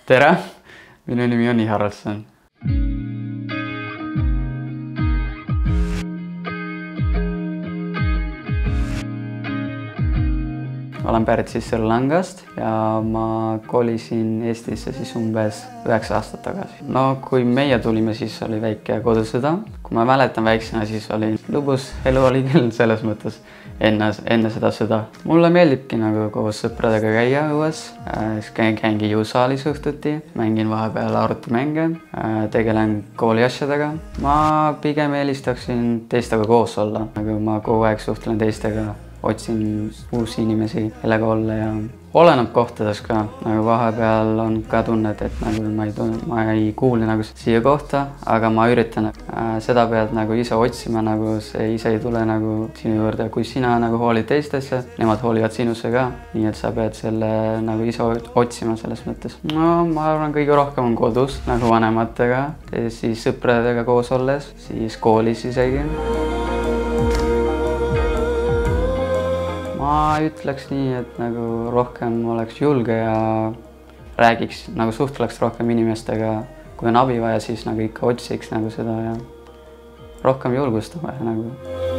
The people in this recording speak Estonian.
tere, minu nimi on Haraldson. Olen pärit siis Sri Lankast ja ma kolisin Eestisse siis umbes 9 aastat tagasi. No kui meie tulime, siis oli väike kodusõda. Kui ma mäletan väiksena, siis oli lõbus, elu oli küll selles mõttes enne seda sõda. Mulle meeldibki nagu koos sõpradega käia õues, käingi jõusaalis õhtuti, mängin vahepeal arvutimänge, tegelen kooli asjadega. Ma pigem eelistaksin teistega koos olla, nagu ma kogu aeg suhtlen teistega. Otsin uusi inimesi, kellega olla ja oleneb kohtades ka. Nagu vahepeal on ka tunnet, et nagu ma ei kuule nagu siia kohta, aga ma üritan. Seda pead nagu ise otsima, nagu see ise ei tule nagu sinu juurde. Kui sina nagu hoolid teistesse, nemad hoolivad sinusse ka. Nii et sa pead selle nagu ise otsima selles mõttes. No ma arvan, kõige rohkem on kodus nagu vanematega, siis sõpradega koos olles, siis koolis isegi. Ma ütleks nii, et nagu rohkem oleks julge ja räägiks, nagu suhtleks rohkem inimestega. Kui on abi vaja, siis nagu ikka otsiks nagu seda ja rohkem julgustama nagu.